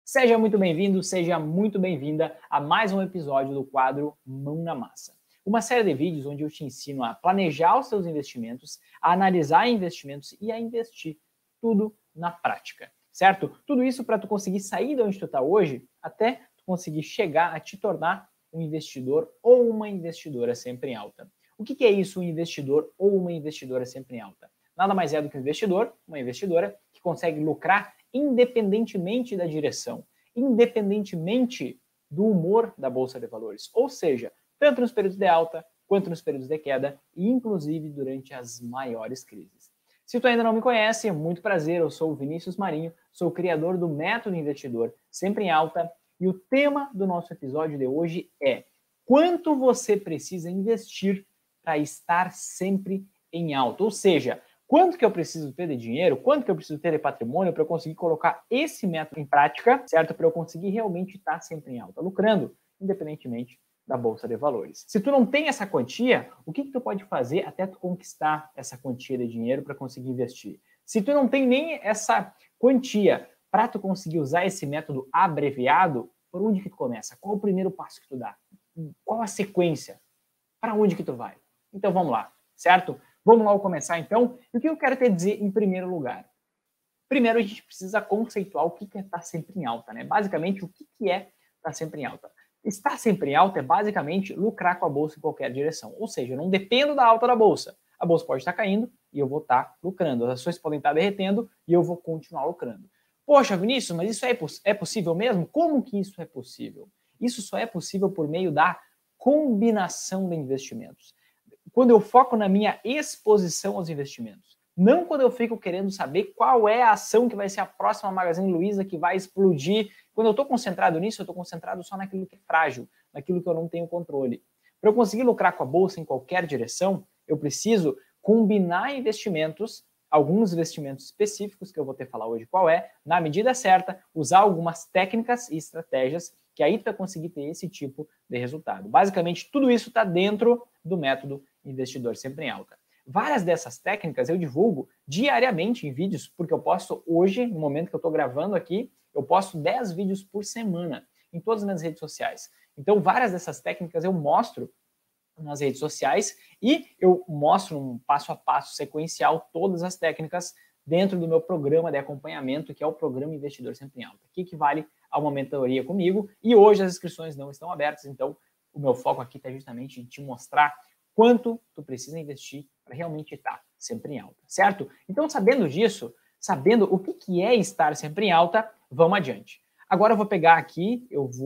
Seja muito bem-vindo, seja muito bem-vinda a mais um episódio do quadro Mão na Massa. Uma série de vídeos onde eu te ensino a planejar os seus investimentos, a analisar investimentos e a investir tudo na prática, certo? Tudo isso para tu conseguir sair de onde tu está hoje até tu conseguir chegar a te tornar um investidor ou uma investidora sempre em alta. O que é isso, um investidor ou uma investidora sempre em alta? Nada mais é do que um investidor, uma investidora que consegue lucrar independentemente da direção, independentemente do humor da Bolsa de Valores. Ou seja, tanto nos períodos de alta, quanto nos períodos de queda, e inclusive durante as maiores crises. Se tu ainda não me conhece, muito prazer, eu sou o Vinícius Marinho, sou o criador do Método Investidor Sempre em Alta, e o tema do nosso episódio de hoje é: quanto você precisa investir para estar sempre em alta? Ou seja, quanto que eu preciso ter de dinheiro, quanto que eu preciso ter de patrimônio para eu conseguir colocar esse método em prática, certo? Para eu conseguir realmente estar sempre em alta, lucrando, independentemente da Bolsa de Valores. Se tu não tem essa quantia, o que tu pode fazer até tu conquistar essa quantia de dinheiro para conseguir investir? Se tu não tem nem essa quantia para tu conseguir usar esse método abreviado, por onde que tu começa? Qual o primeiro passo que tu dá? Qual a sequência? Para onde que tu vai? Então vamos lá, certo? Vamos logo começar então. E o que eu quero te dizer em primeiro lugar? Primeiro a gente precisa conceituar o que é estar sempre em alta, né? Basicamente, o que é estar sempre em alta? Estar sempre em alta é basicamente lucrar com a bolsa em qualquer direção. Ou seja, eu não dependo da alta da bolsa. A bolsa pode estar caindo e eu vou estar lucrando. As ações podem estar derretendo e eu vou continuar lucrando. Poxa, Vinícius, mas isso é possível mesmo? Como que isso é possível? Isso só é possível por meio da combinação de investimentos. Quando eu foco na minha exposição aos investimentos. Não quando eu fico querendo saber qual é a ação que vai ser a próxima Magazine Luiza que vai explodir. Quando eu estou concentrado nisso, eu estou concentrado só naquilo que é frágil, naquilo que eu não tenho controle. Para eu conseguir lucrar com a bolsa em qualquer direção, eu preciso combinar investimentos, alguns investimentos específicos que eu vou te falar hoje qual é, na medida certa, usar algumas técnicas e estratégias que aí tu vai conseguir ter esse tipo de resultado. Basicamente, tudo isso está dentro do método Investidor Sempre em Alta. Várias dessas técnicas eu divulgo diariamente em vídeos, porque eu posto hoje, no momento que eu estou gravando aqui, eu posto 10 vídeos por semana em todas as minhas redes sociais. Então, várias dessas técnicas eu mostro nas redes sociais e eu mostro um passo a passo sequencial todas as técnicas dentro do meu programa de acompanhamento, que é o Programa Investidor Sempre em Alta, que equivale a uma mentoria comigo, e hoje as inscrições não estão abertas, então o meu foco aqui está justamente em te mostrar quanto tu precisa investir para realmente estar sempre em alta, certo? Então, sabendo disso, sabendo o que é estar sempre em alta, vamos adiante. Agora eu vou pegar aqui,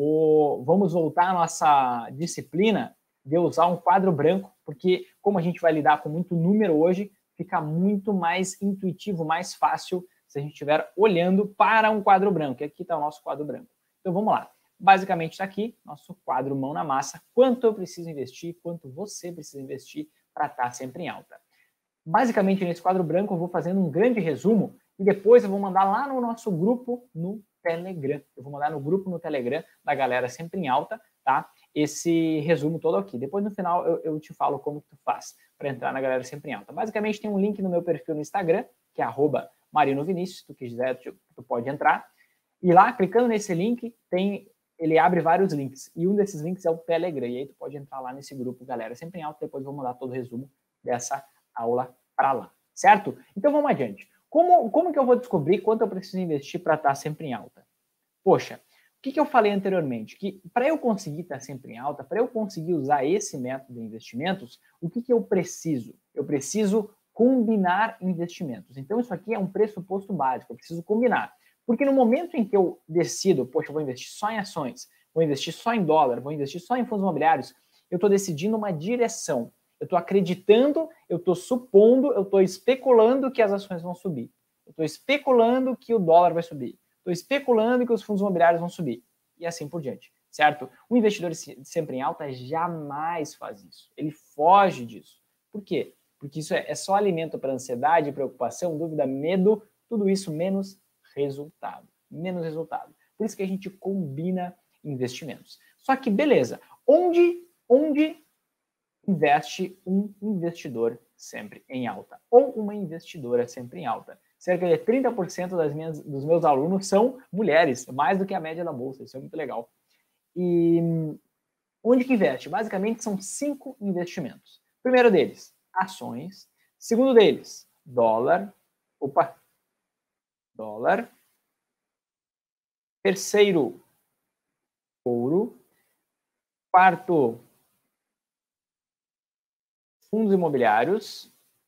vamos voltar à nossa disciplina de usar um quadro branco, porque como a gente vai lidar com muito número hoje, fica muito mais intuitivo, mais fácil se a gente estiver olhando para um quadro branco. E aqui está o nosso quadro branco. Então vamos lá. Basicamente está aqui, nosso quadro Mão na Massa, quanto eu preciso investir, quanto você precisa investir para estar sempre em alta. Basicamente, nesse quadro branco, eu vou fazendo um grande resumo e depois eu vou mandar lá no nosso grupo no Telegram. Eu vou mandar no grupo no Telegram da galera Sempre em Alta, tá? Esse resumo todo aqui. Depois, no final, eu te falo como que tu faz para entrar na galera Sempre em Alta. Basicamente, tem um link no meu perfil no Instagram, que é @marinovinicius, se tu quiser, tu pode entrar. E lá, clicando nesse link, ele abre vários links. E um desses links é o Telegram. E aí tu pode entrar lá nesse grupo, galera Sempre em Alta. Depois eu vou mandar todo o resumo dessa aula para lá, certo? Então vamos adiante. Como que eu vou descobrir quanto eu preciso investir para estar sempre em alta? Poxa, o que eu falei anteriormente? Que para eu conseguir estar sempre em alta, para eu conseguir usar esse método de investimentos, o que eu preciso? Eu preciso combinar investimentos. Então isso aqui é um pressuposto básico, eu preciso combinar. Porque no momento em que eu decido, poxa, eu vou investir só em ações, vou investir só em dólar, vou investir só em fundos imobiliários, eu estou decidindo uma direção. Eu estou acreditando, eu estou supondo, eu estou especulando que as ações vão subir. Eu estou especulando que o dólar vai subir. Estou especulando que os fundos imobiliários vão subir. E assim por diante, certo? O investidor sempre em alta jamais faz isso. Ele foge disso. Por quê? Porque isso é só alimento para ansiedade, preocupação, dúvida, medo, tudo isso menos resultado. Menos resultado. Por isso que a gente combina investimentos. Só que, beleza, onde investe um investidor sempre em alta ou uma investidora sempre em alta? cerca de 30% dos meus alunos são mulheres, mais do que a média da bolsa, isso é muito legal. E onde que investe? Basicamente são 5 investimentos. Primeiro deles, ações. Segundo deles, dólar. Dólar. Terceiro, ouro. Quarto, fundos imobiliários.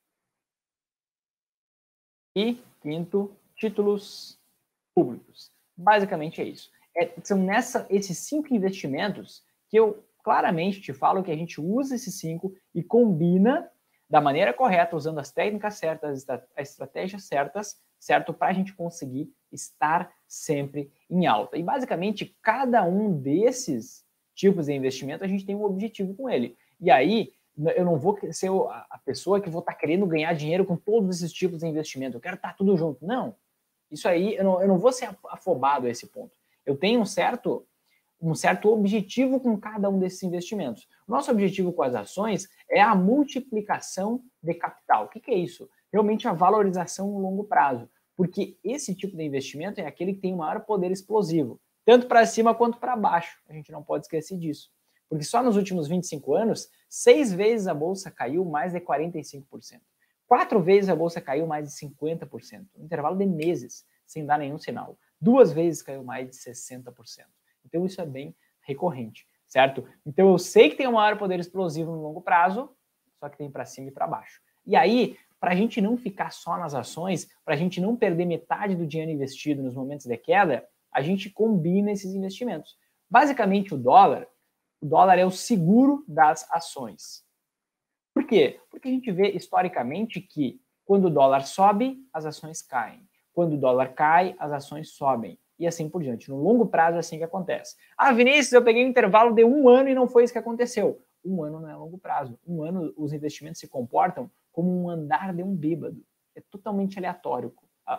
E quinto, títulos públicos. Basicamente é isso. São esses 5 investimentos que eu claramente te falo que a gente usa esses 5 e combina da maneira correta, usando as técnicas certas, as estratégias certas, certo? Para a gente conseguir estar sempre em alta. E basicamente, cada um desses tipos de investimento, a gente tem um objetivo com ele. E aí, eu não vou ser a pessoa que vou estar querendo ganhar dinheiro com todos esses tipos de investimento. Eu quero estar tudo junto. Não. Isso aí, eu não vou ser afobado a esse ponto. Eu tenho um certo objetivo com cada um desses investimentos. O nosso objetivo com as ações é a multiplicação de capital. O que é isso? Realmente a valorização no longo prazo. Porque esse tipo de investimento é aquele que tem o maior poder explosivo, tanto para cima quanto para baixo. A gente não pode esquecer disso. Porque só nos últimos 25 anos, 6 vezes a bolsa caiu mais de 45%. 4 vezes a bolsa caiu mais de 50%, no intervalo de meses, sem dar nenhum sinal. 2 vezes caiu mais de 60%. Então isso é bem recorrente, certo? Então eu sei que tem um maior poder explosivo no longo prazo, só que tem para cima e para baixo. E aí, para a gente não ficar só nas ações, para a gente não perder metade do dinheiro investido nos momentos de queda, a gente combina esses investimentos. Basicamente o dólar é o seguro das ações. Por quê? Porque a gente vê historicamente que quando o dólar sobe, as ações caem. Quando o dólar cai, as ações sobem. E assim por diante. No longo prazo é assim que acontece. Ah, Vinícius, eu peguei um intervalo de 1 ano e não foi isso que aconteceu. 1 ano não é longo prazo. 1 ano os investimentos se comportam como um andar de um bêbado. É totalmente aleatório.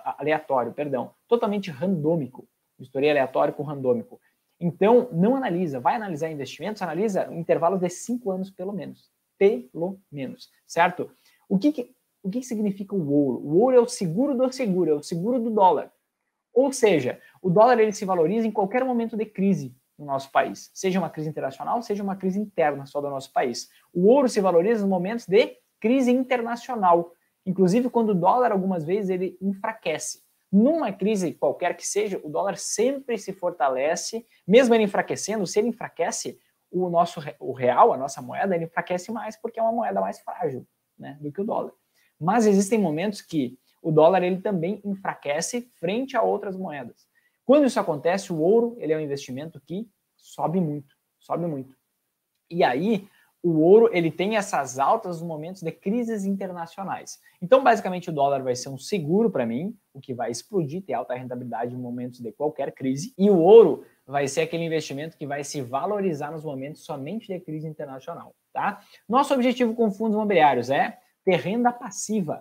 Totalmente randômico. Misturei aleatório com randômico. Então, não analisa. Vai analisar investimentos, analisa intervalos de 5 anos pelo menos. Pelo menos, certo? O que significa o ouro? O ouro é o seguro do seguro, é o seguro do dólar. Ou seja, o dólar ele se valoriza em qualquer momento de crise no nosso país, seja uma crise internacional, seja uma crise interna só do nosso país. O ouro se valoriza nos momentos de crise internacional, inclusive quando o dólar algumas vezes ele enfraquece. Numa crise qualquer que seja, o dólar sempre se fortalece, mesmo ele enfraquecendo, se ele enfraquece, o real, a nossa moeda, ele enfraquece mais porque é uma moeda mais frágil, né, do que o dólar. Mas existem momentos que o dólar ele também enfraquece frente a outras moedas. Quando isso acontece, o ouro ele é um investimento que sobe muito, sobe muito. E aí, o ouro ele tem essas altas nos momentos de crises internacionais. Então, basicamente, o dólar vai ser um seguro para mim, o que vai explodir, ter alta rentabilidade em momentos de qualquer crise. E o ouro vai ser aquele investimento que vai se valorizar nos momentos somente de crise internacional, tá? Nosso objetivo com fundos imobiliários é ter renda passiva,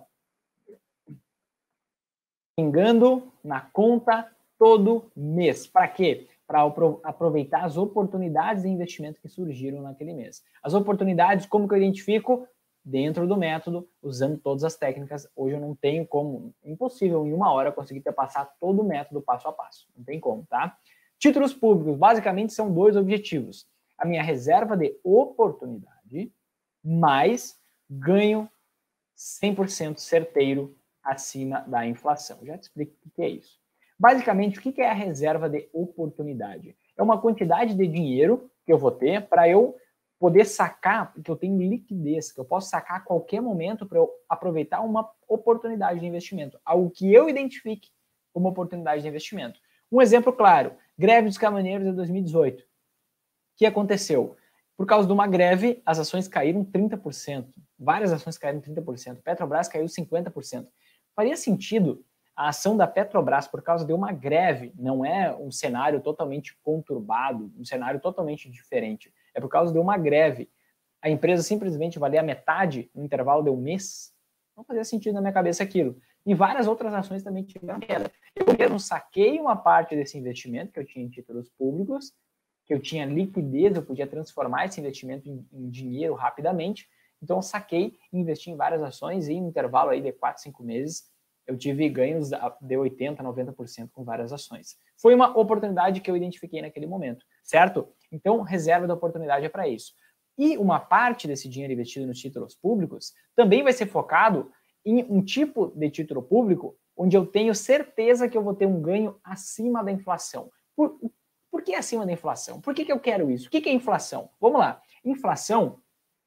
pingando na conta todo mês. Para quê? Para aproveitar as oportunidades de investimento que surgiram naquele mês. As oportunidades, como que eu identifico? Dentro do método, usando todas as técnicas. Hoje eu não tenho como, impossível em 1 hora conseguir te passar todo o método passo a passo. Não tem como, tá? Títulos públicos, basicamente são 2 objetivos. A minha reserva de oportunidade, mais ganho 100% certeiro acima da inflação. Já te explico o que é isso. Basicamente, o que é a reserva de oportunidade? É uma quantidade de dinheiro que eu vou ter para eu poder sacar, porque eu tenho liquidez, que eu posso sacar a qualquer momento para eu aproveitar uma oportunidade de investimento, algo que eu identifique como oportunidade de investimento. Um exemplo claro, greve dos caminhoneiros de 2018. O que aconteceu? Por causa de uma greve, as ações caíram 30%. Várias ações caíram 30%. Petrobras caiu 50%. Faria sentido a ação da Petrobras por causa de uma greve? Não é um cenário totalmente conturbado, um cenário totalmente diferente. É por causa de uma greve. A empresa simplesmente valer a metade no intervalo de 1 mês? Não fazia sentido na minha cabeça aquilo. E várias outras ações também tiveram queda. Eu mesmo saquei uma parte desse investimento que eu tinha em títulos públicos, que eu tinha liquidez, eu podia transformar esse investimento em dinheiro rapidamente. Então, eu saquei e investi em várias ações e em um intervalo aí de 4, 5 meses, eu tive ganhos de 80%, 90% com várias ações. Foi uma oportunidade que eu identifiquei naquele momento, certo? Então, reserva da oportunidade é para isso. E uma parte desse dinheiro investido nos títulos públicos também vai ser focado em um tipo de título público onde eu tenho certeza que eu vou ter um ganho acima da inflação. Por que acima da inflação? Por que eu quero isso? O que é inflação? Vamos lá. Inflação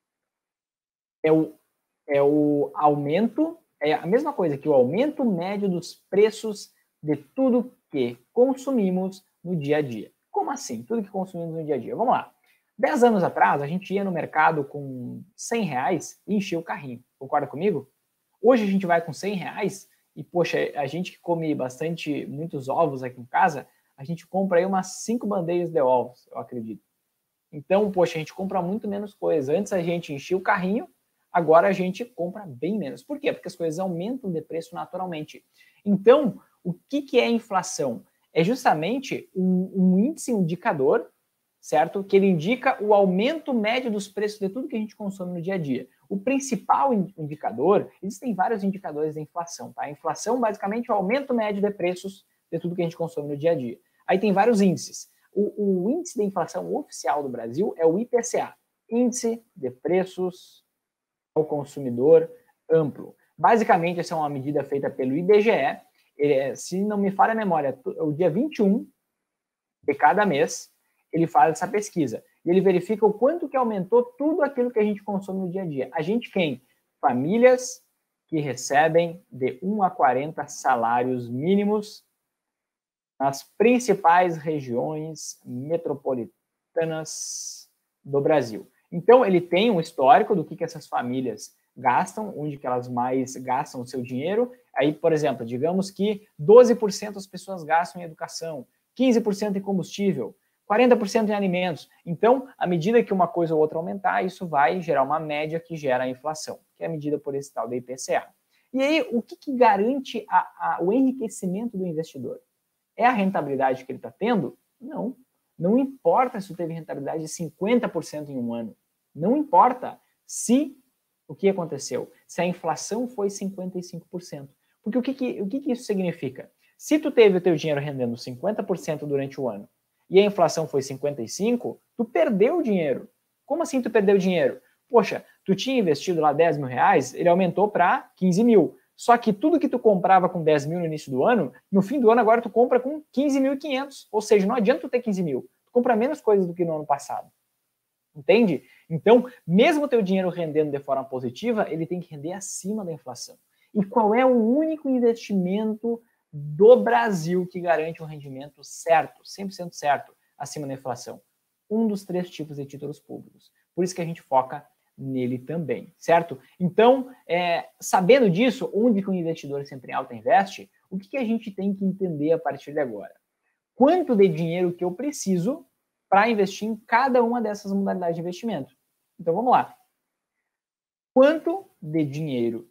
é o aumento, é a mesma coisa que o aumento médio dos preços de tudo que consumimos no dia a dia. Como assim? Tudo que consumimos no dia a dia. Vamos lá. 10 anos atrás, a gente ia no mercado com 100 reais e enchia o carrinho. Concorda comigo? Hoje a gente vai com 100 reais e, poxa, a gente que come muitos ovos aqui em casa, a gente compra aí umas 5 bandejas de ovos, eu acredito. Então, poxa, a gente compra muito menos coisas. Antes a gente enchia o carrinho, agora a gente compra bem menos. Por quê? Porque as coisas aumentam de preço naturalmente. Então, o que é inflação? É justamente um índice, um indicador, certo? Que ele indica o aumento médio dos preços de tudo que a gente consome no dia a dia. O principal indicador, existem vários indicadores da inflação, tá? A inflação, basicamente, é o aumento médio de preços de tudo que a gente consome no dia a dia. Aí tem vários índices. O índice de inflação oficial do Brasil é o IPCA, Índice de Preços ao Consumidor Amplo. Basicamente, essa é uma medida feita pelo IBGE. Se não me falha a memória, o dia 21 de cada mês, ele faz essa pesquisa. E ele verifica o quanto que aumentou tudo aquilo que a gente consome no dia a dia. A gente quem? Famílias que recebem de 1 a 40 salários mínimos nas principais regiões metropolitanas do Brasil. Então, ele tem um histórico do que essas famílias gastam, onde que elas mais gastam o seu dinheiro. Aí, por exemplo, digamos que 12% das pessoas gastam em educação, 15% em combustível, 40% em alimentos. Então, à medida que uma coisa ou outra aumentar, isso vai gerar uma média que gera a inflação, que é medida por esse tal da IPCA. E aí, o que garante o enriquecimento do investidor? É a rentabilidade que ele está tendo? Não. Não importa se teve rentabilidade de 50% em um ano. Não importa se o que aconteceu, se a inflação foi 55%. Porque o que isso significa? Se tu teve o teu dinheiro rendendo 50% durante o ano e a inflação foi 55%, tu perdeu o dinheiro. Como assim tu perdeu o dinheiro? Poxa, tu tinha investido lá 10 mil reais, ele aumentou para 15 mil. Só que tudo que tu comprava com 10 mil no início do ano, no fim do ano agora tu compra com 15.500. Ou seja, não adianta tu ter 15 mil. Tu compra menos coisas do que no ano passado. Entende? Então, mesmo o teu dinheiro rendendo de forma positiva, ele tem que render acima da inflação. E qual é o único investimento do Brasil que garante um rendimento certo, 100% certo, acima da inflação? Um dos 3 tipos de títulos públicos. Por isso que a gente foca nele também, certo? Então, sabendo disso, onde que o investidor sempre em alta investe, o que a gente tem que entender a partir de agora? Quanto de dinheiro que eu preciso para investir em cada uma dessas modalidades de investimento? Então, vamos lá. Quanto de dinheiro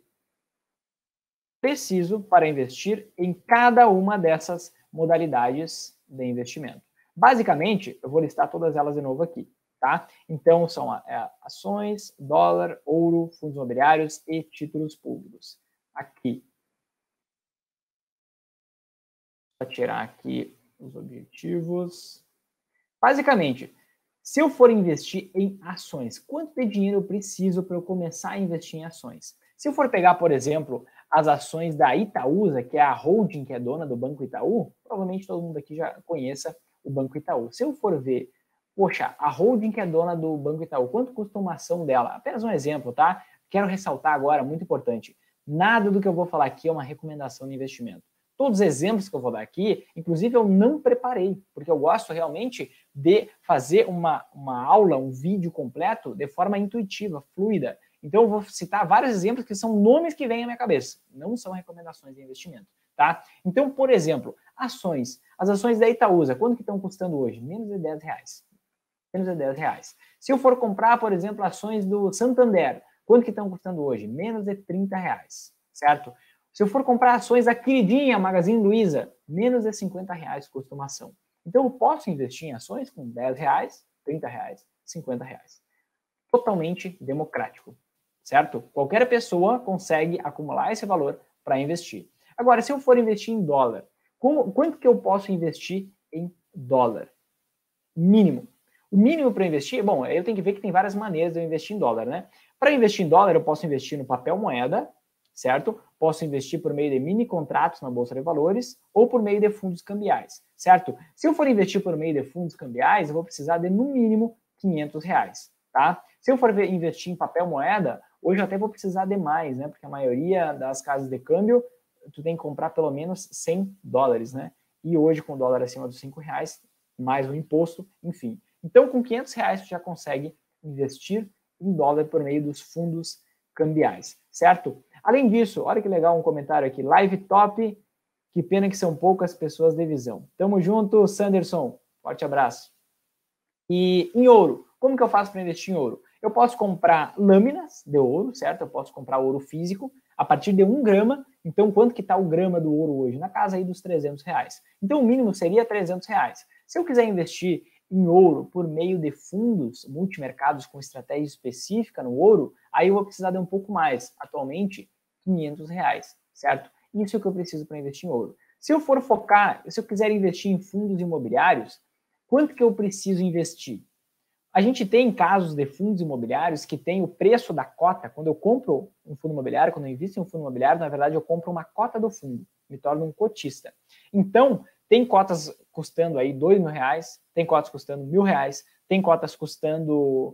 preciso para investir em cada uma dessas modalidades de investimento? Basicamente, eu vou listar todas elas de novo aqui. Tá? Então, são ações, dólar, ouro, fundos imobiliários e títulos públicos. Aqui. Vou tirar aqui os objetivos. Basicamente, se eu for investir em ações, quanto de dinheiro eu preciso para eu começar a investir em ações? Se eu for pegar, por exemplo, as ações da Itaúsa, que é a holding que é dona do Banco Itaú, provavelmente todo mundo aqui já conheça o Banco Itaú. Se eu for ver, poxa, a holding que é dona do Banco Itaú, quanto custa uma ação dela? Apenas um exemplo, tá? Quero ressaltar agora, muito importante, nada do que eu vou falar aqui é uma recomendação de investimento. Todos os exemplos que eu vou dar aqui, inclusive eu não preparei, porque eu gosto realmente de fazer uma aula, um vídeo completo de forma intuitiva, fluida. Então eu vou citar vários exemplos que são nomes que vêm à minha cabeça, não são recomendações de investimento, tá? Então, por exemplo, ações. As ações da Itaúsa, quanto que estão custando hoje? Menos de 10 reais. Menos de 10 reais. Se eu for comprar, por exemplo, ações do Santander, quanto que estão custando hoje? Menos de 30 reais, certo? Se eu for comprar ações da queridinha Magazine Luiza, menos de 50 reais custa uma ação. Então eu posso investir em ações com 10 reais, 30 reais, 50 reais. Totalmente democrático, certo? Qualquer pessoa consegue acumular esse valor para investir. Agora, se eu for investir em dólar, quanto que eu posso investir em dólar? Mínimo. O mínimo para investir, bom, eu tenho que ver que tem várias maneiras de eu investir em dólar, né? Para investir em dólar, eu posso investir no papel moeda, certo? Posso investir por meio de mini contratos na Bolsa de Valores ou por meio de fundos cambiais, certo? Se eu for investir por meio de fundos cambiais, eu vou precisar de, no mínimo, R$500, tá? Se eu for investir em papel moeda, hoje eu até vou precisar de mais, né? Porque a maioria das casas de câmbio, tu tem que comprar pelo menos $100, né? E hoje, com o dólar acima dos R$5, mais o imposto, enfim. Então, com R$500, você já consegue investir em dólar por meio dos fundos cambiais, certo? Além disso, olha que legal um comentário aqui, live top, que pena que são poucas pessoas de visão. Tamo junto, Sanderson, forte abraço. E em ouro, como que eu faço para investir em ouro? Eu posso comprar lâminas de ouro, certo? Eu posso comprar ouro físico a partir de 1 grama. Então, quanto que está o grama do ouro hoje? Na casa aí dos R$300. Então, o mínimo seria R$300. Se eu quiser investir em ouro por meio de fundos multimercados com estratégia específica no ouro, aí eu vou precisar de um pouco mais. Atualmente, R$500, certo? Isso é o que eu preciso para investir em ouro. Se eu for focar, se eu quiser investir em fundos imobiliários, quanto que eu preciso investir? A gente tem casos de fundos imobiliários que tem o preço da cota. Quando eu compro um fundo imobiliário, quando eu invisto em um fundo imobiliário, na verdade eu compro uma cota do fundo, me torno um cotista. Então, tem cotas custando aí R$2.000, tem cotas custando R$1.000, tem cotas custando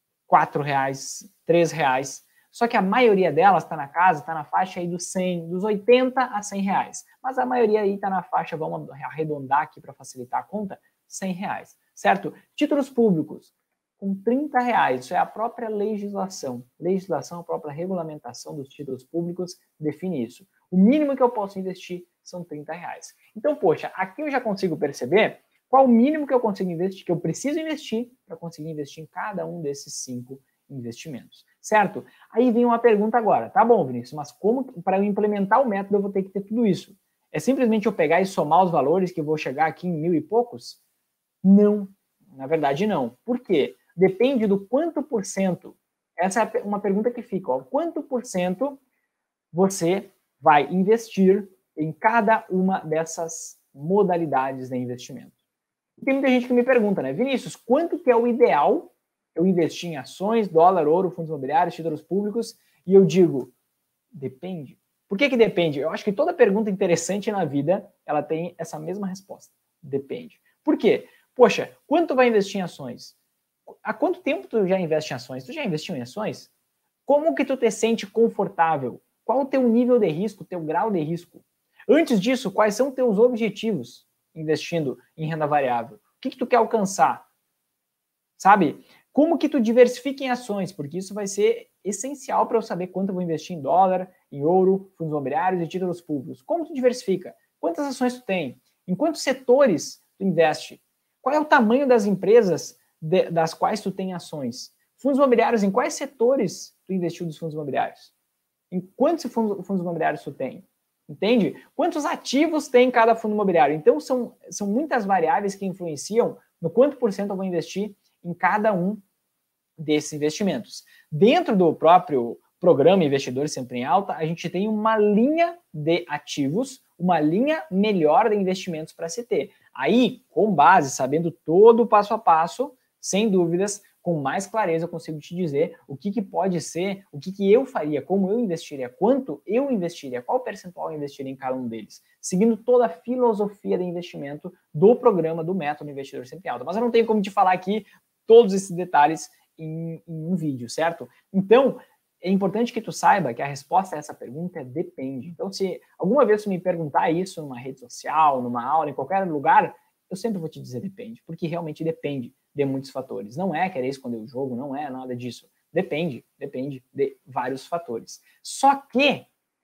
R$4, R$3. Só que a maioria delas está na casa, está na faixa aí dos 100, dos 80 a R$100. Mas a maioria aí está na faixa, vamos arredondar aqui para facilitar a conta, R$100, certo? Títulos públicos, com R$30, isso é a própria legislação. Legislação, a própria regulamentação dos títulos públicos define isso. O mínimo que eu posso investir são R$30. Então, poxa, aqui eu já consigo perceber qual o mínimo que eu consigo investir, que eu preciso investir para conseguir investir em cada um desses 5 investimentos, certo? Aí vem uma pergunta agora, tá bom, Vinícius, mas como para eu implementar o método eu vou ter que ter tudo isso? É simplesmente eu pegar e somar os valores que eu vou chegar aqui em 1.000 e poucos? Não, na verdade não. Por quê? Depende do quanto por cento, essa é uma pergunta que fica, ó, quanto por cento você vai investir em cada uma dessas modalidades de investimento. E tem muita gente que me pergunta, né, Vinícius, quanto que é o ideal eu investir em ações, dólar, ouro, fundos imobiliários, títulos públicos? E eu digo, depende. Por que que depende? Eu acho que toda pergunta interessante na vida, ela tem essa mesma resposta. Depende. Por quê? Poxa, quanto tu vai investir em ações? Há quanto tempo tu já investe em ações? Tu já investiu em ações? Como que tu te sente confortável? Qual o teu nível de risco, teu grau de risco? Antes disso, quais são teus objetivos investindo em renda variável? O que tu quer alcançar? Sabe? Como que tu diversifica em ações? Porque isso vai ser essencial para eu saber quanto eu vou investir em dólar, em ouro, fundos imobiliários e títulos públicos. Como tu diversifica? Quantas ações tu tem? Em quantos setores tu investe? Qual é o tamanho das empresas das quais tu tem ações? Fundos imobiliários, em quais setores tu investiu dos fundos imobiliários? Em quantos fundos imobiliários tu tem? Entende? Quantos ativos tem cada fundo imobiliário? Então, são muitas variáveis que influenciam no quanto por cento eu vou investir em cada um desses investimentos. Dentro do próprio programa Investidores Sempre em Alta, a gente tem uma linha de ativos, uma linha melhor de investimentos para se ter. Aí, com base, sabendo todo o passo a passo, sem dúvidas, com mais clareza eu consigo te dizer o que pode ser, o que eu faria, como eu investiria, quanto eu investiria, qual percentual eu investiria em cada um deles, seguindo toda a filosofia de investimento do programa, do método Investidor Sempre em Alta. Mas eu não tenho como te falar aqui todos esses detalhes em um vídeo, certo? Então, é importante que tu saiba que a resposta a essa pergunta é depende. Então, se alguma vez tu me perguntar isso numa rede social, numa aula, em qualquer lugar, eu sempre vou te dizer depende, porque realmente depende de muitos fatores. Não é querer esconder o jogo, não é nada disso. Depende de vários fatores. Só que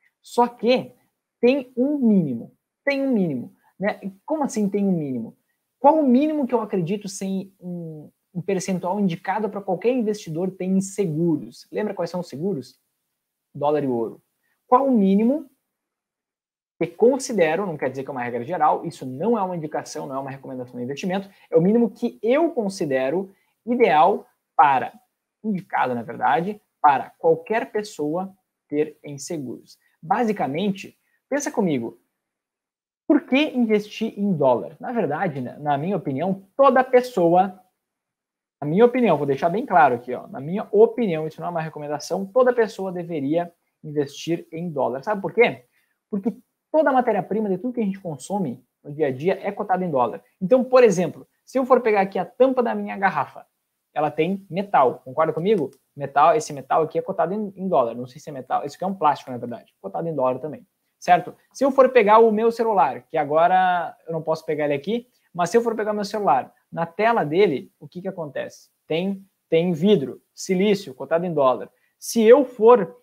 tem um mínimo. Tem um mínimo. Né? Como assim tem um mínimo? Qual o mínimo que eu acredito sem um percentual indicado para qualquer investidor ter em seguros? Lembra quais são os seguros? Dólar e ouro. Qual o mínimo que considero, não quer dizer que é uma regra geral, isso não é uma indicação, não é uma recomendação de investimento, é o mínimo que eu considero ideal para, indicado na verdade, para qualquer pessoa ter em seguros. Basicamente, Pensa comigo, por que investir em dólar? Na verdade, na minha opinião, toda pessoa, na minha opinião, vou deixar bem claro aqui, ó, na minha opinião, isso não é uma recomendação, toda pessoa deveria investir em dólar. Sabe por quê? Porque toda a matéria-prima de tudo que a gente consome no dia a dia é cotada em dólar. Então, por exemplo, se eu for pegar aqui a tampa da minha garrafa, ela tem metal, concorda comigo? Metal, esse metal aqui é cotado em dólar, não sei se é metal, isso aqui é um plástico, na verdade, cotado em dólar também, certo? Se eu for pegar o meu celular, que agora eu não posso pegar ele aqui, mas se eu for pegar meu celular, na tela dele, o que acontece? Tem vidro, silício, cotado em dólar. Se eu for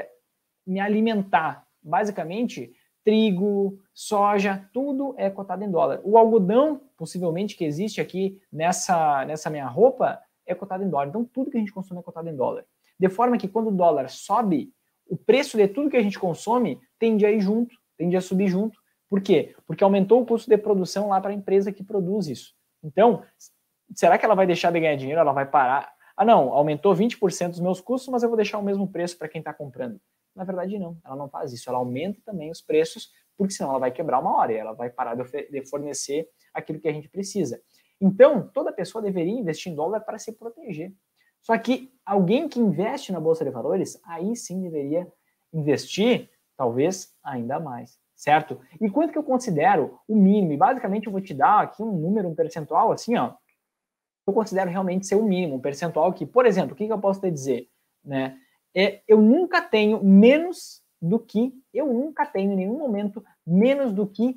me alimentar, basicamente, trigo, soja, tudo é cotado em dólar. O algodão, possivelmente, que existe aqui nessa minha roupa, é cotado em dólar. Então, tudo que a gente consome é cotado em dólar. De forma que, quando o dólar sobe, o preço de tudo que a gente consome tende a ir junto, tende a subir junto. Por quê? Porque aumentou o custo de produção lá para a empresa que produz isso. Então, será que ela vai deixar de ganhar dinheiro? Ela vai parar? Ah, não, aumentou 20% dos meus custos, mas eu vou deixar o mesmo preço para quem está comprando. Na verdade, não, ela não faz isso. Ela aumenta também os preços, porque senão ela vai quebrar uma hora e ela vai parar de fornecer aquilo que a gente precisa. Então, toda pessoa deveria investir em dólar para se proteger. Só que alguém que investe na Bolsa de Valores, aí sim deveria investir, talvez, ainda mais, certo? E quanto que eu considero o mínimo? E basicamente eu vou te dar aqui um número, um percentual, assim, ó, eu considero realmente ser o mínimo, um percentual que, por exemplo, o que eu posso te dizer, né? Eu nunca tenho menos do que, eu nunca tenho em nenhum momento menos do que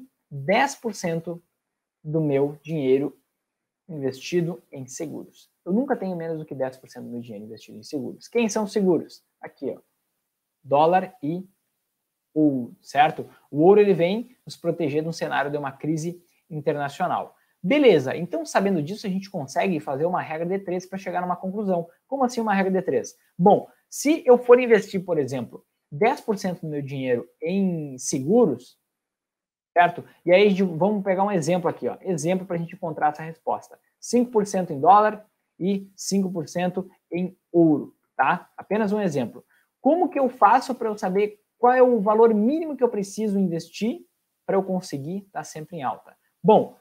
10% do meu dinheiro investido em seguros. Eu nunca tenho menos do que 10% do meu dinheiro investido em seguros. Quem são os seguros? Aqui, ó. Dólar e ouro, certo? O ouro ele vem nos proteger num cenário de uma crise internacional. Beleza, então sabendo disso a gente consegue fazer uma regra de 3 para chegar numa conclusão. Como assim uma regra de 3? Bom, se eu for investir, por exemplo, 10% do meu dinheiro em seguros, certo? E aí vamos pegar um exemplo aqui, ó. Exemplo para a gente encontrar essa resposta. 5% em dólar e 5% em ouro, tá? Apenas um exemplo. Como que eu faço para eu saber qual é o valor mínimo que eu preciso investir para eu conseguir estar sempre em alta? Bom,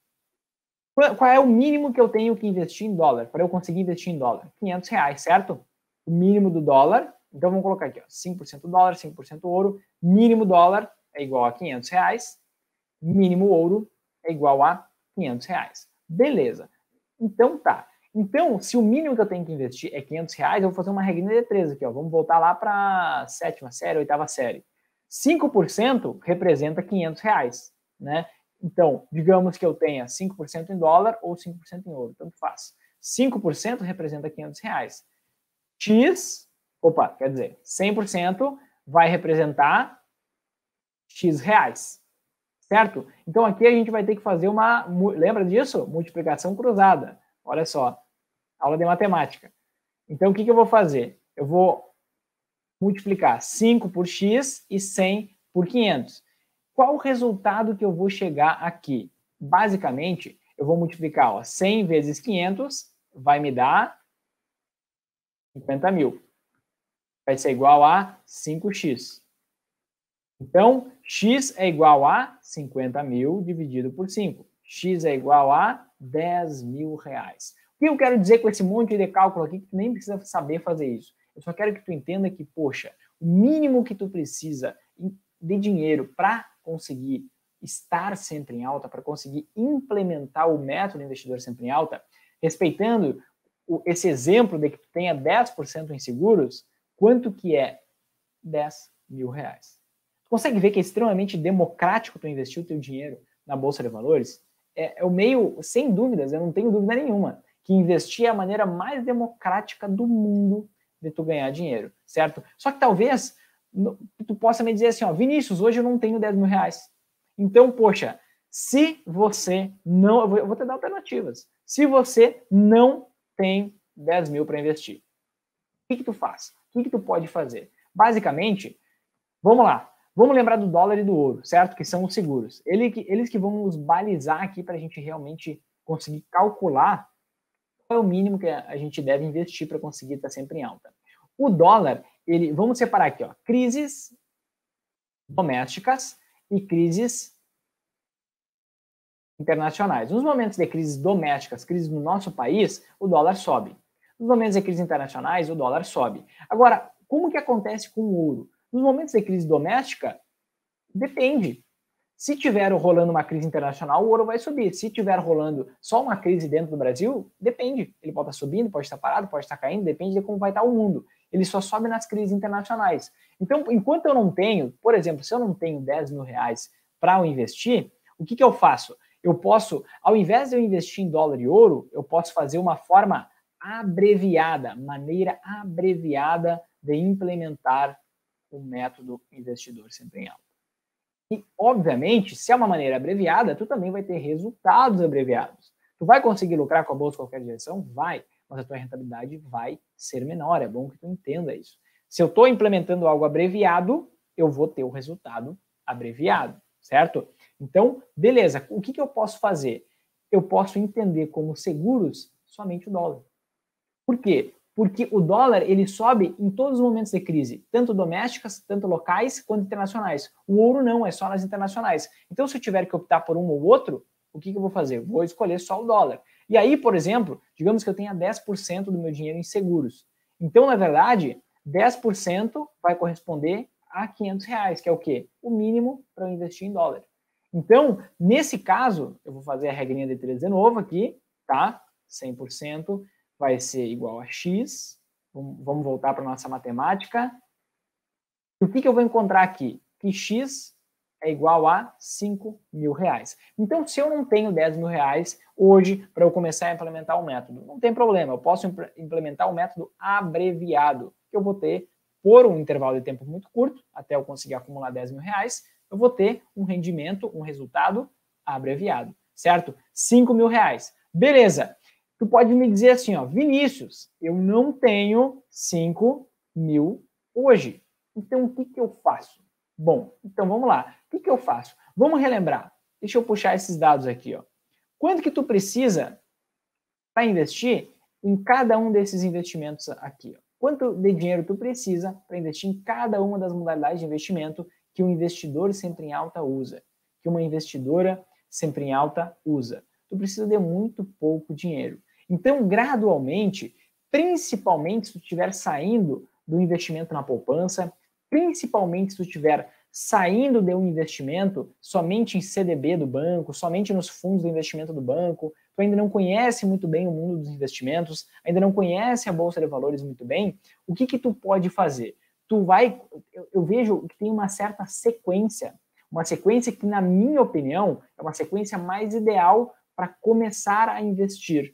qual é o mínimo que eu tenho que investir em dólar, para eu conseguir investir em dólar? R$500, certo? O mínimo do dólar, então vamos colocar aqui, ó, 5% dólar, 5% ouro, mínimo dólar é igual a R$500, mínimo ouro é igual a R$500. Beleza. Então tá. Então, se o mínimo que eu tenho que investir é R$500, eu vou fazer uma regrinha de 3 aqui, ó. Vamos voltar lá para a 7ª série, 8ª série. 5% representa R$500, né? Então, digamos que eu tenha 5% em dólar ou 5% em ouro, tanto faz. 5% representa R$500. Quer dizer, 100% vai representar X reais, certo? Então aqui a gente vai ter que fazer lembra disso? Multiplicação cruzada. Olha só, aula de matemática. Então o que eu vou fazer? Eu vou multiplicar 5 por X e 100 por 500. Qual o resultado que eu vou chegar aqui? Basicamente, eu vou multiplicar, ó, 100 vezes 500 vai me dar 50 mil. Vai ser igual a 5x. Então, x é igual a 50 mil dividido por 5. X é igual a 10 mil reais. O que eu quero dizer com esse monte de cálculo aqui que tu nem precisa saber fazer isso? Eu só quero que tu entenda que, poxa, o mínimo que tu precisa de dinheiro para conseguir estar sempre em alta, para conseguir implementar o método investidor sempre em alta, respeitando esse exemplo de que tu tenha 10% em seguros, quanto que é 10 mil reais? Tu consegue ver que é extremamente democrático tu investir o teu dinheiro na Bolsa de Valores? É o meio, sem dúvidas, eu não tenho dúvida nenhuma, que investir é a maneira mais democrática do mundo de tu ganhar dinheiro, certo? Só que talvez tu possa me dizer assim, ó, Vinícius, hoje eu não tenho 10 mil reais. Então, poxa, se você não... Eu vou te dar alternativas. Se você não tem 10 mil para investir, o que tu faz? O que tu pode fazer? Basicamente, vamos lá. Vamos lembrar do dólar e do ouro, certo? Que são os seguros. Eles que vão nos balizar aqui para a gente realmente conseguir calcular qual é o mínimo que a gente deve investir para conseguir estar sempre em alta. O dólar, vamos separar aqui, ó, crises domésticas e crises internacionais. Nos momentos de crises domésticas, crises no nosso país, o dólar sobe. Nos momentos de crises internacionais, o dólar sobe. Agora, como que acontece com o ouro? Nos momentos de crise doméstica, depende. Se tiver rolando uma crise internacional, o ouro vai subir. Se tiver rolando só uma crise dentro do Brasil, depende. Ele pode estar subindo, pode estar parado, pode estar caindo, depende de como vai estar o mundo. Ele só sobe nas crises internacionais. Então, enquanto eu não tenho, por exemplo, se eu não tenho 10 mil reais para investir, o que eu faço? Eu posso, ao invés de eu investir em dólar e ouro, eu posso fazer uma forma abreviada, maneira abreviada de implementar o método investidor sempre em alta. E, obviamente, se é uma maneira abreviada, tu também vai ter resultados abreviados. Tu vai conseguir lucrar com a bolsa em qualquer direção? Vai, mas a tua rentabilidade vai ser menor. É bom que tu entenda isso. Se eu estou implementando algo abreviado, eu vou ter o resultado abreviado, certo? Então, beleza, o que eu posso fazer? Eu posso entender como seguros somente o dólar. Por quê? Porque o dólar, ele sobe em todos os momentos de crise, tanto domésticas, tanto locais, quanto internacionais. O ouro não, é só nas internacionais. Então, se eu tiver que optar por um ou outro, o que eu vou fazer? Vou escolher só o dólar. E aí, por exemplo, digamos que eu tenha 10% do meu dinheiro em seguros. Então, na verdade, 10% vai corresponder a 500 reais, que é o quê? O mínimo para eu investir em dólar. Então, nesse caso, eu vou fazer a regrinha de 3 de novo aqui, tá? 100% vai ser igual a x. Vamos voltar para a nossa matemática. E o que eu vou encontrar aqui? Que x é igual a 5 mil reais. Então, se eu não tenho 10 mil reais hoje para eu começar a implementar o método, não tem problema, eu posso implementar o método abreviado, que eu vou ter, por um intervalo de tempo muito curto, até eu conseguir acumular 10 mil reais, eu vou ter um rendimento, um resultado abreviado, certo? 5 mil reais. Beleza. Tu pode me dizer assim, ó, Vinícius, eu não tenho 5 mil hoje. Então, o que eu faço? Bom, então vamos lá. O que eu faço? Vamos relembrar. Deixa eu puxar esses dados aqui, ó. Quanto que tu precisa para investir em cada um desses investimentos aqui, ó? Quanto de dinheiro tu precisa para investir em cada uma das modalidades de investimento que um investidor sempre em alta usa, que uma investidora sempre em alta usa? Tu precisa de muito pouco dinheiro. Então, gradualmente, principalmente se tu estiver saindo do investimento na poupança, principalmente se tu estiver saindo de um investimento somente em CDB do banco, somente nos fundos de investimento do banco, tu ainda não conhece muito bem o mundo dos investimentos, ainda não conhece a Bolsa de Valores muito bem, o que tu pode fazer? Eu vejo que tem uma certa sequência que, na minha opinião, é uma sequência mais ideal para começar a investir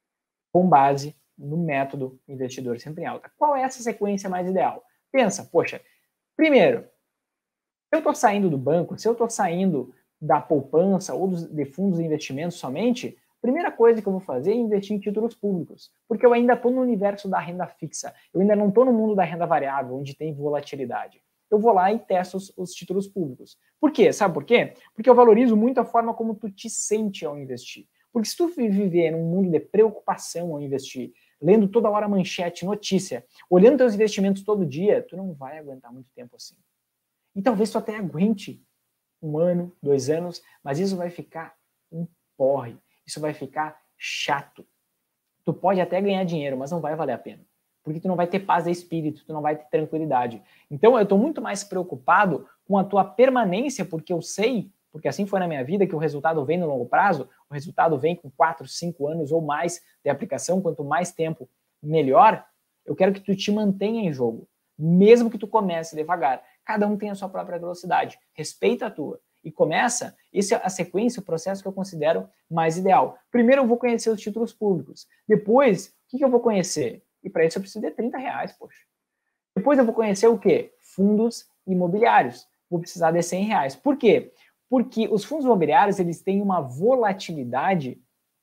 com base no método investidor sempre em alta. Qual é essa sequência mais ideal? Pensa, poxa, primeiro, se eu estou saindo do banco, se eu estou saindo da poupança ou de fundos de investimento somente, a primeira coisa que eu vou fazer é investir em títulos públicos, porque eu ainda estou no universo da renda fixa, eu ainda não estou no mundo da renda variável, onde tem volatilidade. Eu vou lá e testo os títulos públicos. Por quê? Sabe por quê? Porque eu valorizo muito a forma como tu te sente ao investir. Porque se tu viver num mundo de preocupação ao investir, lendo toda hora manchete, notícia, olhando teus investimentos todo dia, tu não vai aguentar muito tempo assim. E talvez tu até aguente 1 ano, 2 anos, mas isso vai ficar um porre, isso vai ficar chato. Tu pode até ganhar dinheiro, mas não vai valer a pena. Porque tu não vai ter paz de espírito, tu não vai ter tranquilidade. Então eu estou muito mais preocupado com a tua permanência, porque eu sei, porque assim foi na minha vida, que o resultado vem no longo prazo, o resultado vem com 4, 5 anos ou mais de aplicação, quanto mais tempo, melhor. Eu quero que tu te mantenha em jogo, mesmo que tu comece devagar. Cada um tem a sua própria velocidade, respeita a tua. E começa, essa é a sequência, o processo que eu considero mais ideal. Primeiro eu vou conhecer os títulos públicos. Depois, o que eu vou conhecer? E para isso eu preciso de 30 reais, poxa. Depois eu vou conhecer o quê? Fundos imobiliários. Vou precisar de 100 reais. Por quê? Porque os fundos imobiliários, eles têm uma volatilidade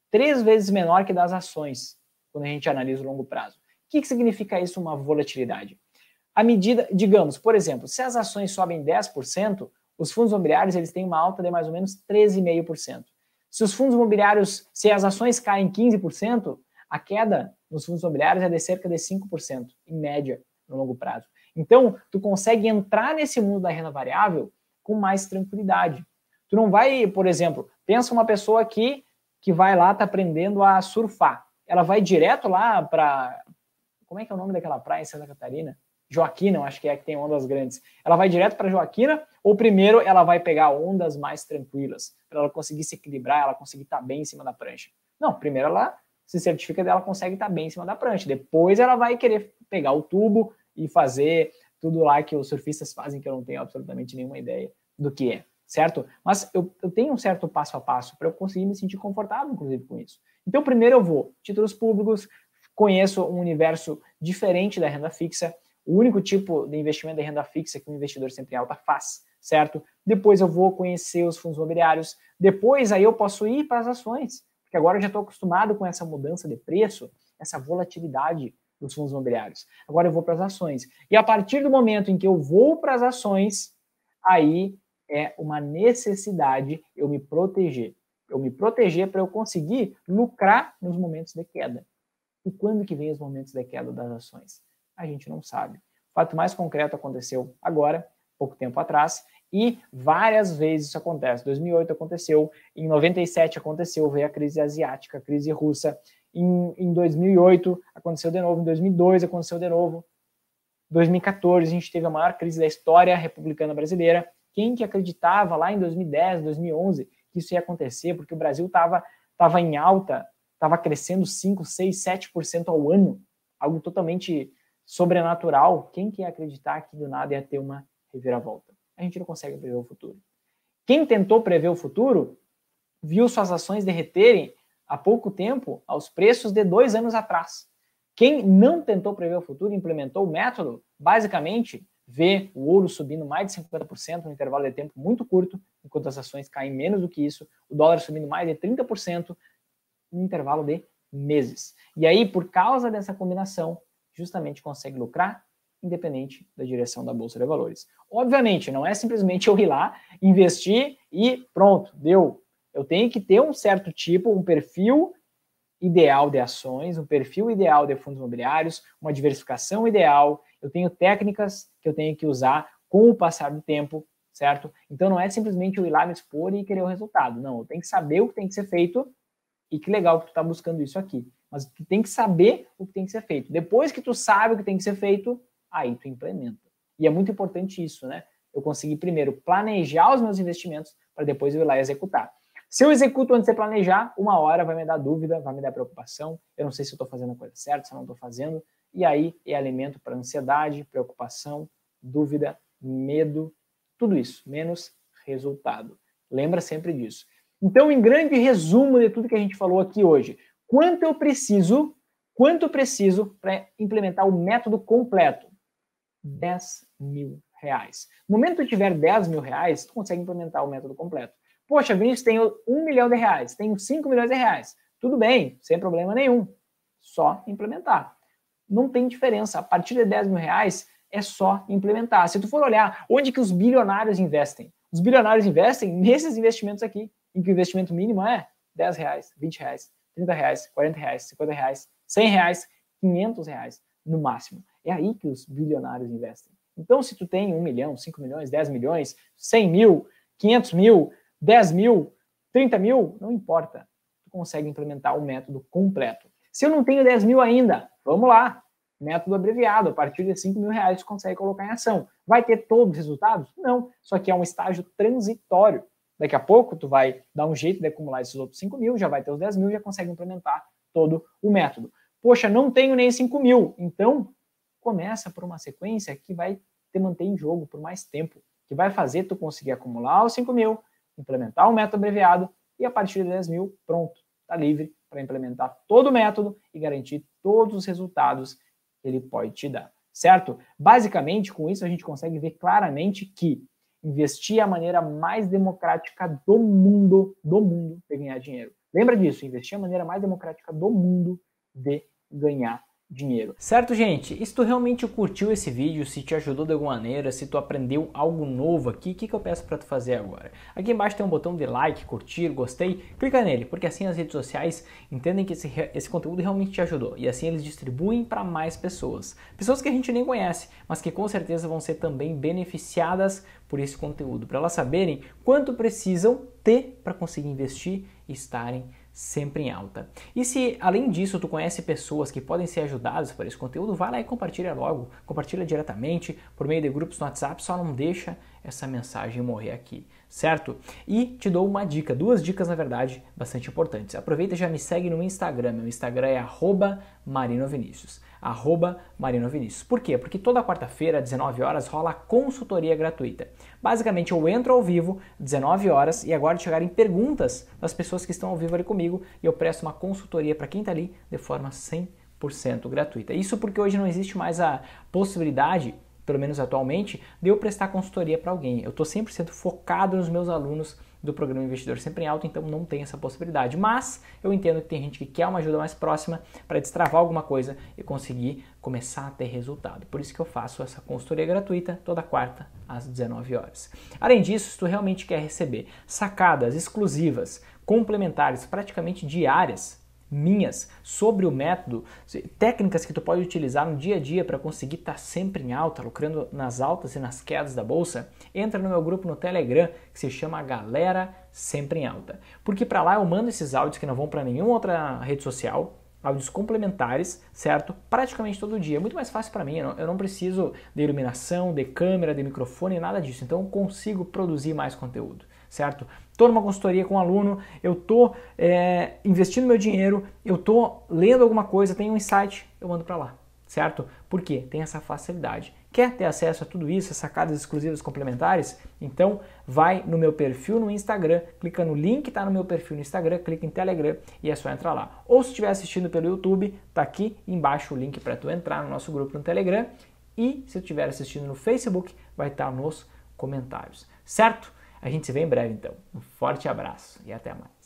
3 vezes menor que das ações, quando a gente analisa o longo prazo. O que significa isso, uma volatilidade? À medida, digamos, por exemplo, se as ações sobem 10%, os fundos imobiliários eles têm uma alta de mais ou menos 13,5%. Se os fundos imobiliários, se as ações caem 15%, a queda nos fundos imobiliários é de cerca de 5%, em média, no longo prazo. Então, tu consegue entrar nesse mundo da renda variável com mais tranquilidade. Tu não vai, por exemplo, pensa uma pessoa aqui que vai lá, tá aprendendo a surfar. Ela vai direto lá para... Como é que é o nome daquela praia em Santa Catarina? Joaquina, eu acho que é que tem ondas grandes. Ela vai direto para Joaquina ou primeiro ela vai pegar ondas mais tranquilas para ela conseguir se equilibrar, ela conseguir estar bem em cima da prancha? Não, primeiro ela se certifica dela consegue estar bem em cima da prancha. Depois ela vai querer pegar o tubo e fazer tudo lá que os surfistas fazem, que eu não tenho absolutamente nenhuma ideia do que é, certo? Mas eu tenho um certo passo a passo para eu conseguir me sentir confortável, inclusive, com isso. Então, primeiro eu vou, títulos públicos, conheço um universo diferente da renda fixa, o único tipo de investimento de renda fixa que um investidor sempre em alta faz, certo? Depois eu vou conhecer os fundos imobiliários, depois aí eu posso ir para as ações, porque agora eu já estou acostumado com essa mudança de preço, essa volatilidade dos fundos imobiliários. Agora eu vou para as ações. E a partir do momento em que eu vou para as ações, aí é uma necessidade eu me proteger. Eu me proteger para eu conseguir lucrar nos momentos de queda. E quando que vem os momentos de queda das ações? A gente não sabe. O fato mais concreto aconteceu agora, pouco tempo atrás, e várias vezes isso acontece. Em 2008 aconteceu, em 97 aconteceu, veio a crise asiática, a crise russa. Em 2008 aconteceu de novo, em 2002 aconteceu de novo. Em 2014 a gente teve a maior crise da história republicana brasileira. Quem que acreditava lá em 2010, 2011 que isso ia acontecer? Porque o Brasil estava em alta, estava crescendo 5, 6, 7% ao ano, algo totalmente sobrenatural. Quem que ia acreditar que do nada ia ter uma reviravolta? A gente não consegue prever o futuro. Quem tentou prever o futuro viu suas ações derreterem há pouco tempo aos preços de 2 anos atrás. Quem não tentou prever o futuro e implementou o método, basicamente, vê o ouro subindo mais de 50% no intervalo de tempo muito curto, enquanto as ações caem menos do que isso, o dólar subindo mais de 30% no intervalo de meses. E aí, por causa dessa combinação, justamente consegue lucrar independente da direção da Bolsa de Valores. Obviamente, não é simplesmente eu ir lá, investir e pronto, deu. Eu tenho que ter um certo tipo, um perfil ideal de ações, um perfil ideal de fundos imobiliários, uma diversificação ideal. Eu tenho técnicas que eu tenho que usar com o passar do tempo, certo? Então não é simplesmente eu ir lá me expor e querer o resultado. Não, eu tenho que saber o que tem que ser feito e que legal que tu está buscando isso aqui. Mas tu tem que saber o que tem que ser feito. Depois que tu sabe o que tem que ser feito, aí tu implementa. E é muito importante isso, né? Eu consegui primeiro planejar os meus investimentos para depois eu ir lá e executar. Se eu executo antes de planejar, uma hora vai me dar dúvida, vai me dar preocupação, eu não sei se eu estou fazendo a coisa certa, se eu não estou fazendo, e aí é alimento para ansiedade, preocupação, dúvida, medo, tudo isso, menos resultado. Lembra sempre disso. Então, em grande resumo de tudo que a gente falou aqui hoje, quanto eu preciso para implementar o método completo? R$10 mil. No momento que tu tiver R$10 mil, tu consegue implementar o método completo. Poxa, Vinícius, tenho R$1 milhão, tenho 5 milhões de reais. Tudo bem, sem problema nenhum. Só implementar. Não tem diferença. A partir de R$10 mil é só implementar. Se tu for olhar onde que os bilionários investem, os bilionários investem nesses investimentos aqui, em que o investimento mínimo é R$10, R$20, R$30, R$40, R$50, R$100, R$500 no máximo. É aí que os bilionários investem. Então, se tu tem 1 milhão, 5 milhões, 10 milhões, 100 mil, 500 mil, 10 mil, 30 mil, não importa. Tu consegue implementar o método completo. Se eu não tenho 10 mil ainda, vamos lá. Método abreviado, a partir de R$5 mil tu consegue colocar em ação. Vai ter todos os resultados? Não, só que é um estágio transitório. Daqui a pouco tu vai dar um jeito de acumular esses outros 5 mil, já vai ter os 10 mil, já consegue implementar todo o método. Poxa, não tenho nem 5 mil, então começa por uma sequência que vai te manter em jogo por mais tempo, que vai fazer tu conseguir acumular os 5 mil, implementar o método abreviado e a partir de 10 mil, pronto, está livre para implementar todo o método e garantir todos os resultados que ele pode te dar, certo? Basicamente, com isso a gente consegue ver claramente que investir é a maneira mais democrática do mundo de ganhar dinheiro. Lembra disso, investir é a maneira mais democrática do mundo de ganhar dinheiro. Certo, gente? E se tu realmente curtiu esse vídeo, se te ajudou de alguma maneira, se tu aprendeu algo novo aqui, o que eu peço para tu fazer agora? Aqui embaixo tem um botão de like, curtir, gostei, clica nele, porque assim as redes sociais entendem que esse conteúdo realmente te ajudou e assim eles distribuem para mais pessoas. Pessoas que a gente nem conhece, mas que com certeza vão ser também beneficiadas por esse conteúdo, para elas saberem quanto precisam ter para conseguir investir e estarem sempre em alta. E se além disso tu conhece pessoas que podem ser ajudadas por esse conteúdo, vai lá e compartilha logo, compartilha diretamente por meio de grupos no WhatsApp, só não deixa essa mensagem morrer aqui, certo? E te dou uma dica, duas dicas na verdade bastante importantes. Aproveita e já me segue no Instagram, meu Instagram é @marinovinicius. @marinovinicius. Por quê? Porque toda quarta-feira, às 19 horas, rola consultoria gratuita. Basicamente, eu entro ao vivo, 19 horas, e agora chegarem perguntas das pessoas que estão ao vivo ali comigo, e eu presto uma consultoria para quem está ali de forma 100% gratuita. Isso porque hoje não existe mais a possibilidade, pelo menos atualmente, de eu prestar consultoria para alguém. Eu estou 100% focado nos meus alunos do programa Investidor Sempre em Alta, então não tem essa possibilidade. Mas eu entendo que tem gente que quer uma ajuda mais próxima para destravar alguma coisa e conseguir começar a ter resultado. Por isso que eu faço essa consultoria gratuita toda quarta às 19 horas. Além disso, se tu realmente quer receber sacadas exclusivas, complementares, praticamente diárias, minhas, sobre o método, técnicas que tu pode utilizar no dia a dia para conseguir estar sempre em alta, lucrando nas altas e nas quedas da bolsa, entra no meu grupo no Telegram, que se chama Galera Sempre em Alta. Porque para lá eu mando esses áudios que não vão para nenhuma outra rede social, áudios complementares, certo? Praticamente todo dia. É muito mais fácil para mim, eu não preciso de iluminação, de câmera, de microfone, nada disso. Então eu consigo produzir mais conteúdo, certo? Estou numa consultoria com um aluno, eu estou investindo meu dinheiro, eu estou lendo alguma coisa, tenho um insight, eu mando para lá, certo? Por quê? Tem essa facilidade. Quer ter acesso a tudo isso, a sacadas exclusivas complementares? Então vai no meu perfil no Instagram, clica no link que está no meu perfil no Instagram, clica em Telegram e é só entrar lá. Ou se estiver assistindo pelo YouTube, tá aqui embaixo o link para tu entrar no nosso grupo no Telegram, e se tu estiver assistindo no Facebook, vai estar nos comentários, certo? A gente se vê em breve então. Um forte abraço e até mais.